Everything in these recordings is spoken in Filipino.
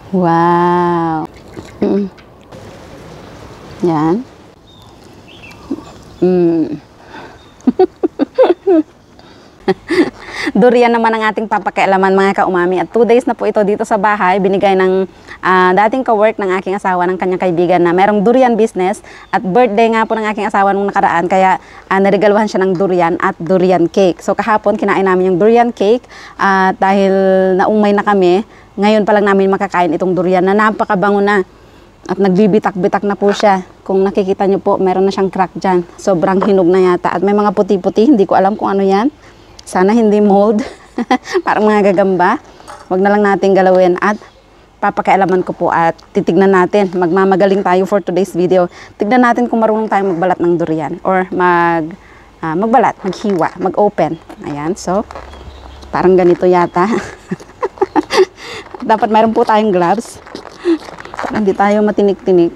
Wow. Yan. Durian naman ang ating papakialaman mga kaumami. At 2 days na po ito dito sa bahay. Binigay ng dating ka-work ng aking asawa, ng kanyang kaibigan na merong durian business. At birthday nga po ng aking asawa nung nakaraan. Kaya naregaluhan siya ng durian at durian cake. So kahapon kinain namin yung durian cake. At dahil naumay na kami, ngayon pa lang namin makakain itong durian na napakabango na. At nagbibitak-bitak na po siya. Kung nakikita nyo po, meron na siyang crack dyan. Sobrang hinog na yata. At may mga puti-puti. Hindi ko alam kung ano yan. Sana hindi mold. Parang mga gagamba. Huwag na lang natin galawin. At papakialaman ko po at titignan natin. Magmamagaling tayo for today's video. Tignan natin kung marunong tayo magbalat ng durian. Or magbalat, maghiwa, mag-open. Ayan. So, parang ganito yata. Dapat mayroon po tayong gloves. Para hindi tayo matinik-tinik.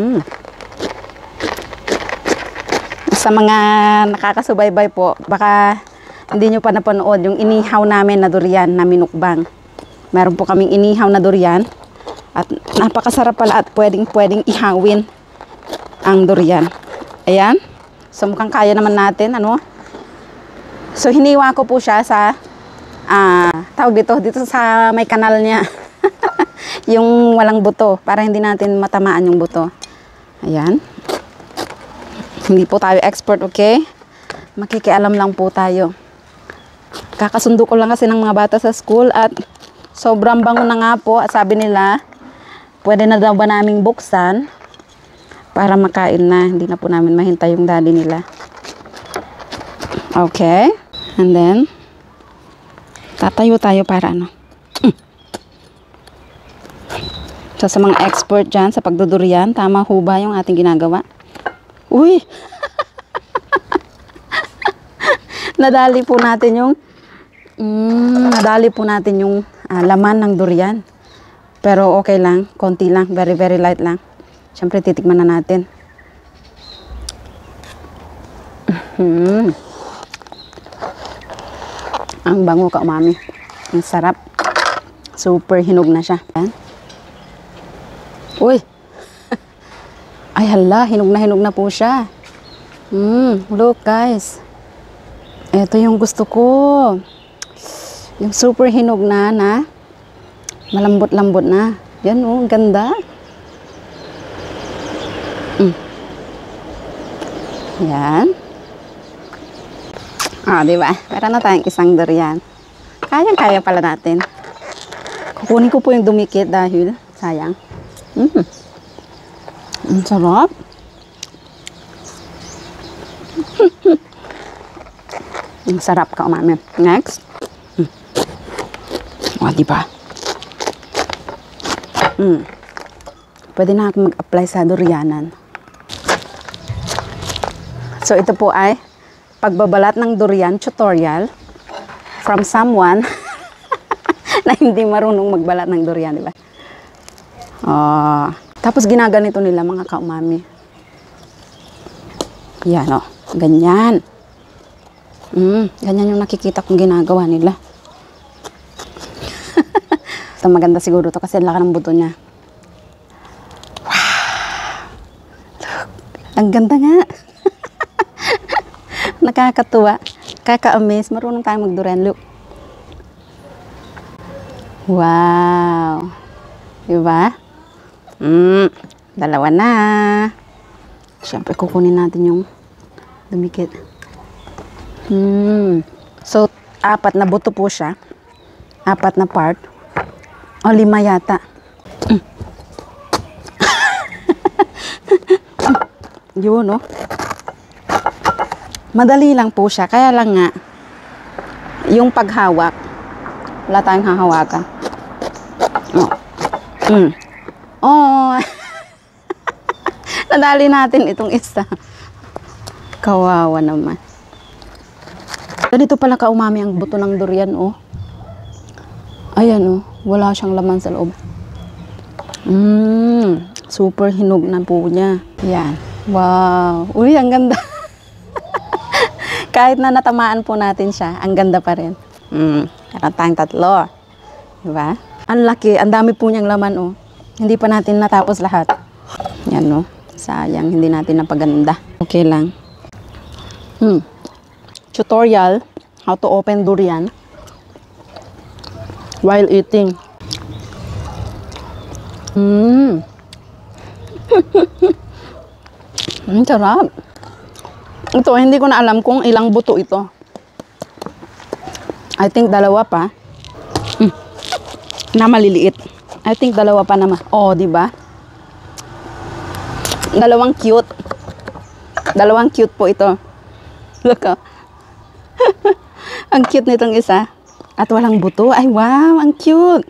Sa mga nakakasubaybay po, baka hindi nyo pa napanood yung inihaw namin na durian na minukbang. Meron po kaming inihaw na durian. At napakasarap pala at pwedeng ihawin ang durian. Ayan. So mukhang kaya naman natin. Ano? So hiniwa ko po siya sa tawag dito sa may kanal niya. Yung walang buto, para hindi natin matamaan yung buto. Ayan. Hindi po tayo expert, okay? Makikialam lang po tayo. Kakasundo ko lang kasi ng mga bata sa school at sobrang bango na nga po. At sabi nila, pwede na daw ba naming buksan para makain na. Hindi na po namin mahintay yung daddy nila. Okay. And then, tatayo tayo para ano. So, sa mga expert dyan sa pagdudurian, tama ho ba yung ating ginagawa? Uy! Nadali po natin yung laman ng durian. Pero okay lang, konti lang, very light lang. Siyempre titikman na natin. Ang bango ka, umami. Ang sarap. Super hinog na siya. Yan. Uy! Ay hala, hinog na po siya. Look guys. Ito yung gusto ko. Yung super hinog na malambot-lambot na. Yan oh, ganda. Yan. Diba? Meron na tayong isang durian. Kayang-kaya pala natin. Kukunin ko po yung dumikit dahil sayang. Ang sarap. Ang sarap ka, umami. Next. Diba? Pwede na ako mag-apply sa durianan. So, ito po ay pagbabalat ng durian tutorial from someone na hindi marunong magbalat ng durian, diba? Tapos ginaganito nila mga kaumami. Yan o. Ganyan. Ganyan yung nakikita kong ginagawa nila. Ito maganda siguro to kasi laki ng buto niya. Wow! Look. Ang ganda nga. Nakakatuwa. Kaka-amaze. Marunong tayo mag-durian. Look. Wow! Diba? Dalawa na. Siyempre, kukunin natin yung dumikit. So, 4 na buto po siya. 4 na part. O, 5 yata. Yun, no? Madali lang po siya. Kaya lang nga, yung paghawak, wala tayong hahawakan. Nadali natin itong isa. Kawawa naman. Ganito pala kaumami ang buto ng durian, oh. Ayan, oh. Wala siyang laman sa loob. Super hinog na po niya. Ayan. Wow. Uy, ang ganda. Kahit na natamaan po natin siya, ang ganda pa rin. Meron tayong 3. Diba? Ang laki, ang dami po niyang laman, oh. Hindi pa natin natapos lahat. Yan, no. Sayang, hindi natin napaganda. Okay lang. Tutorial, how to open durian while eating. Sarap. Ito, hindi ko na alam kung ilang buto ito. I think dalawa pa. Na maliliit. I think dalawa pa naman. Oh, di ba? Dalawang cute. Dalawang cute po ito. Look, oh. Ang cute nitong isa. At walang buto. Ay, wow, ang cute.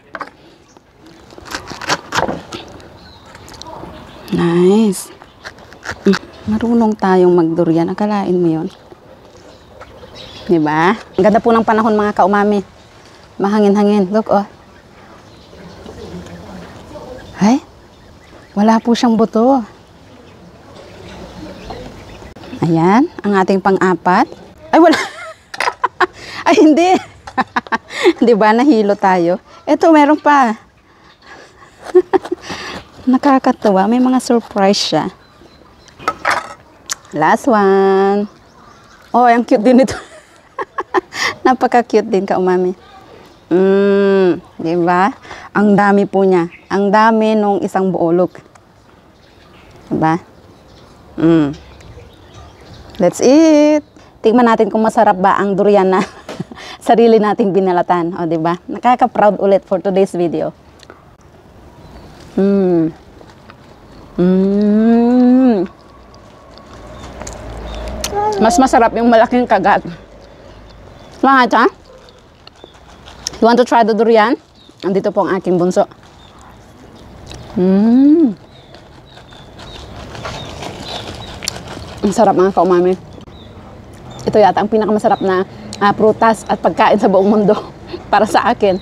Nice. Marunong tayong magdurian. Akalain mo yun. Diba? Ang ganda po ng panahon, mga kaumami. Mahangin-hangin. Look, oh. Ay, wala po siyang buto. Ayan, ang ating pang-apat. Ay, wala. Ay, hindi. Diba, nahilo tayo. Ito, meron pa. Nakakatawa. May mga surprise siya. Last one. Oh, ang cute din ito. Napaka-cute din, kaumami. Diba? Ang dami po niya. Ang dami nung isang buolok. Diba? Let's eat. Tingnan natin kung masarap ba ang durian na sarili nating binalatan. O, diba? Nakaka-proud ulit for today's video. Mas masarap yung malaking kagat. Mga cha? You want to try the durian? Andito po ang aking bunso. Ang sarap, mga kaumami. Ito yata ang pinakamasarap na prutas at pagkain sa buong mundo para sa akin.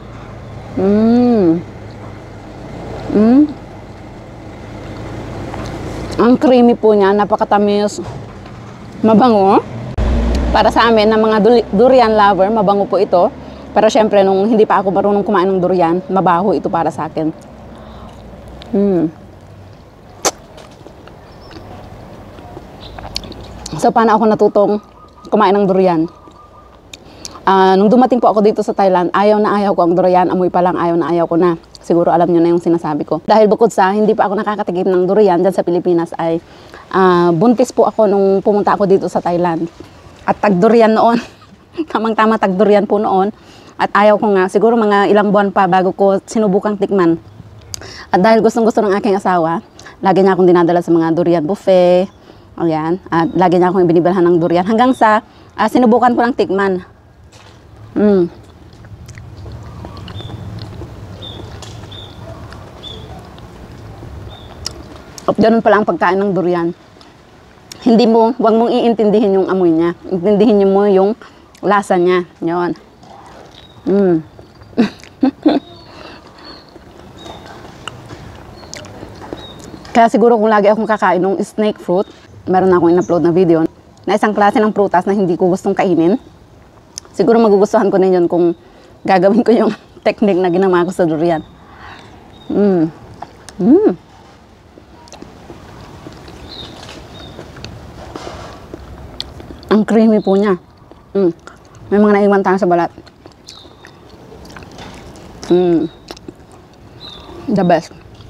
Ang creamy po niya, napakatamis. Mabango. Para sa amin, na mga durian lover, mabango po ito. Pero syempre, nung hindi pa ako marunong kumain ng durian, mabaho ito para sa akin. So, paano ako natutong kumain ng durian? Nung dumating po ako dito sa Thailand, ayaw na ayaw ko ang durian. Amoy pa lang, ayaw na ayaw ko na. Siguro alam nyo na yung sinasabi ko. Dahil bukod sa hindi pa ako nakakatikim ng durian dyan sa Pilipinas, ay buntis po ako nung pumunta ako dito sa Thailand. At tag-durian noon. Tamang-tama tag-durian po noon. At ayaw ko nga, siguro mga ilang buwan pa bago ko sinubukang tikman. At dahil gustong-gusto ng aking asawa, lagi niya akong dinadala sa mga durian buffet. Ayan. At lagi niya akong ibinibilhan ng durian. Hanggang sa sinubukan ko ng tikman. At ganun pala ang pagkain ng durian. Huwag mong iintindihin yung amoy niya. Intindihin mo yung lasa niya. Yun. Kaya siguro kung lagi akong kakain ng snake fruit, meron akong in-upload na video na isang klase ng prutas na hindi ko gustong kainin. Siguro magugustuhan ko na yun kung gagawin ko yung technique na ginawa ko sa durian. Ang creamy po niya. May mga naiwan tayo sa balat. The best.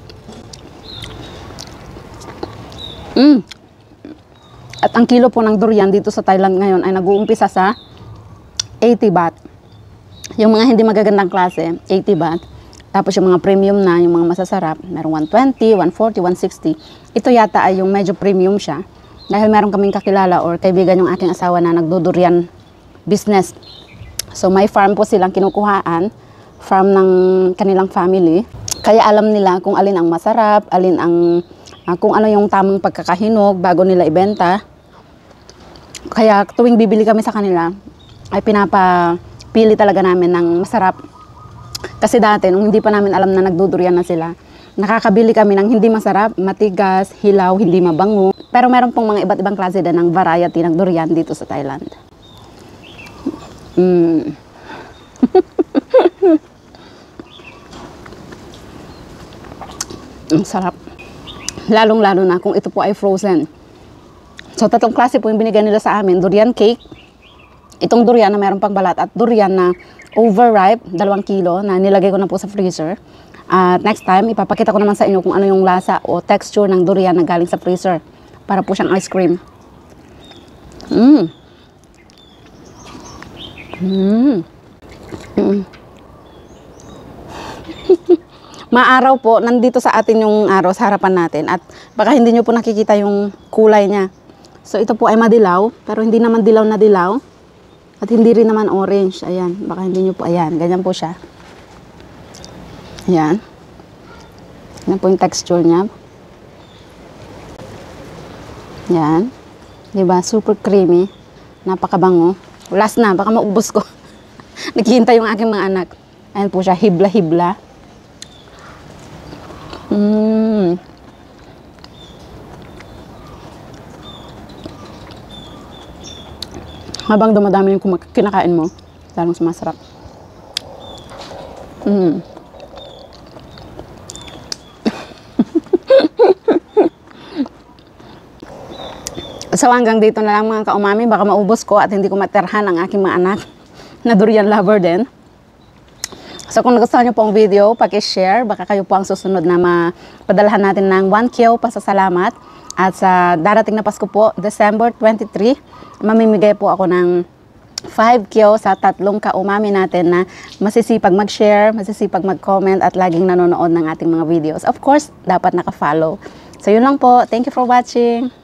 At ang kilo po ng durian dito sa Thailand ngayon ay nag-uumpisa sa 80 baht. Yung mga hindi magagandang klase, 80 baht. Tapos yung mga premium na, yung mga masasarap, merong 120, 140, 160. Ito yata ay yung medyo premium siya. Dahil meron kaming kakilala or kaibigan yung aking asawa na nagdudurian business. So may farm po silang kinukuhaan, farm ng kanilang family. Kaya alam nila kung alin ang masarap, alin ang kung ano yung tamang pagkakahinog bago nila ibenta. Kaya tuwing bibili kami sa kanila, ay pinapapili talaga namin ng masarap. Kasi dati, nung hindi pa namin alam na nagdudurian na sila, nakakabili kami ng hindi masarap, matigas, hilaw, hindi mabango. Pero meron pong mga iba't ibang klase din ng variety ng durian dito sa Thailand. Ang sarap. Lalong-lalo na kung ito po ay frozen. So, tatlong klase po yung binigay nila sa amin. Durian cake, itong durian na mayroong pang balat, at durian na overripe, 2 kilo, na nilagay ko na po sa freezer. At next time, ipapakita ko naman sa inyo kung ano yung lasa o texture ng durian na galing sa freezer. Para po siyang ice cream. Maaraw po, nandito sa atin yung araw sa harapan natin. At baka hindi nyo po nakikita yung kulay niya. So, ito po ay madilaw, pero hindi naman dilaw na dilaw. At hindi rin naman orange. Ayan, baka hindi nyo po, ayan, ganyan po siya. Ayan. Yan po yung texture niya. Ayan. Diba? Super creamy. Napakabango. Last na, baka maubos ko. Naghihintay yung aking mga anak. Ayan po siya, hibla-hibla. Habang dumadami yung kinakain mo, lalong sumasarap. So hanggang dito na lang mga kaumami, baka maubos ko at hindi ko materhan ang aking mga anak na durian lover din. So kung nagustuhan nyo po ang video, paki-share, baka kayo po ang susunod na mapadalahan natin ng 1 kilo pasasalamat. At sa darating na Pasko po, December 23, mamimigay po ako ng 5 kilo sa 3 kaumami natin na masisipag mag-share, masisipag mag-comment at laging nanonood ng ating mga videos. Of course, dapat naka-follow. So yun lang po. Thank you for watching.